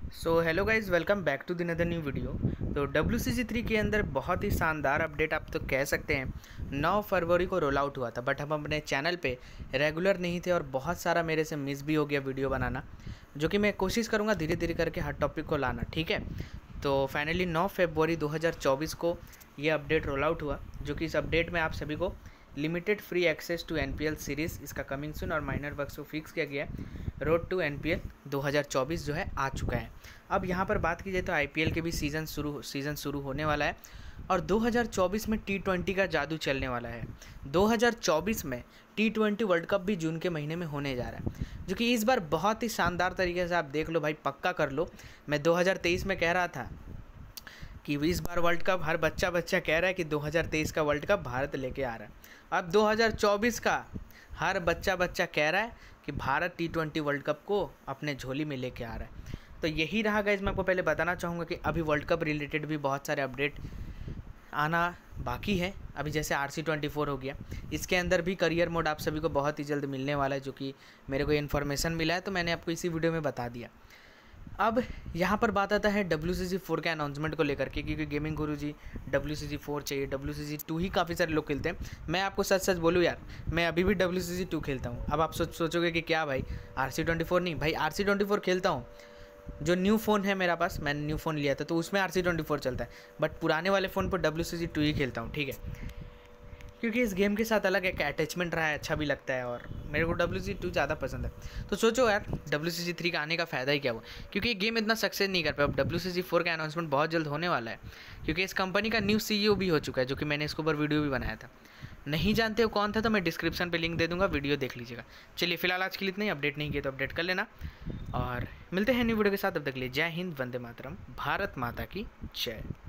So hello guys, welcome back to the another new video. तो WCG3 के अंदर बहुत ही शानदार अपडेट आप तो कह सकते हैं 9 फरवरी को रोल आउट हुआ था, बट हम अपने चैनल पे रेगुलर नहीं थे और बहुत सारा मेरे से मिस भी हो गया वीडियो बनाना, जो कि मैं कोशिश करूँगा धीरे धीरे करके हर टॉपिक को लाना। ठीक है, तो फाइनली 9 फरवरी 2024 को ये अपडेट रोल आउट हुआ, जो कि इस अपडेट में आप सभी को limited free access to NPL series इसका कमिंग सून और माइनर वर्क्स को फिक्स किया गया है। रोड टू NPL 2024 जो है आ चुका है। अब यहाँ पर बात की जाए तो IPL के भी सीज़न शुरू होने वाला है और 2024 में T20 का जादू चलने वाला है। 2024 में T20 वर्ल्ड कप भी जून के महीने में होने जा रहा है, जो कि इस बार बहुत ही शानदार तरीके से आप देख लो भाई, पक्का कर लो। मैं 2023 में कह रहा था कि इस बार वर्ल्ड कप हर बच्चा कह रहा है कि 2023 का वर्ल्ड कप भारत लेके आ रहा है। अब 2024 का हर बच्चा कह रहा है कि भारत T20 वर्ल्ड कप को अपने झोली में लेके आ रहा है। तो यही रहा गाइस, मैं आपको पहले बताना चाहूँगा कि अभी वर्ल्ड कप रिलेटेड भी बहुत सारे अपडेट आना बाकी है। अभी जैसे RC24 हो गया, इसके अंदर भी करियर मोड आप सभी को बहुत ही जल्द मिलने वाला है, जो कि मेरे को इन्फॉर्मेशन मिला है, तो मैंने आपको इसी वीडियो में बता दिया। अब यहाँ पर बात आता है WCG4 के अनाउंसमेंट को लेकर के, क्योंकि गेमिंग गुरु जी WCG4 चाहिए, WCG2 ही काफ़ी सारे लोग खेलते हैं। मैं आपको सच बोलूँ यार, मैं अभी भी WCG2 खेलता हूँ। अब आप सोचोगे कि क्या भाई RC24 नहीं, भाई RC24 खेलता हूँ। जो न्यू फ़ोन है मेरा पास, मैंने न्यू फ़ोन लिया था तो उसमें RC24 चलता है, बट पुराने वाले फ़ोन पर WCG2 ही खेलता हूँ। ठीक है, क्योंकि इस गेम के साथ अलग एक अटैचमेंट रहा है, अच्छा भी लगता है और मेरे को WCG2 ज़्यादा पसंद है। तो सोचो यार WCG3 का आने का फ़ायदा ही क्या हुआ, क्योंकि ये गेम इतना सक्सेस नहीं कर पाया। अब WCG4 का अनाउंसमेंट बहुत जल्द होने वाला है, क्योंकि इस कंपनी का न्यू CEO भी हो चुका है, जो कि मैंने इसके ऊपर वीडियो भी बनाया था। नहीं जानते हो कौन था तो मैं डिस्क्रिप्शन पर लिंक दे दूँगा, वीडियो देख लीजिएगा। चलिए फिलहाल आज के लिए इतना ही, अपडेट नहीं किया तो अपडेट कर लेना और मिलते हैं न्यू वीडियो के साथ। तब तक के लिए जय हिंद, वंदे मातरम, भारत माता की जय।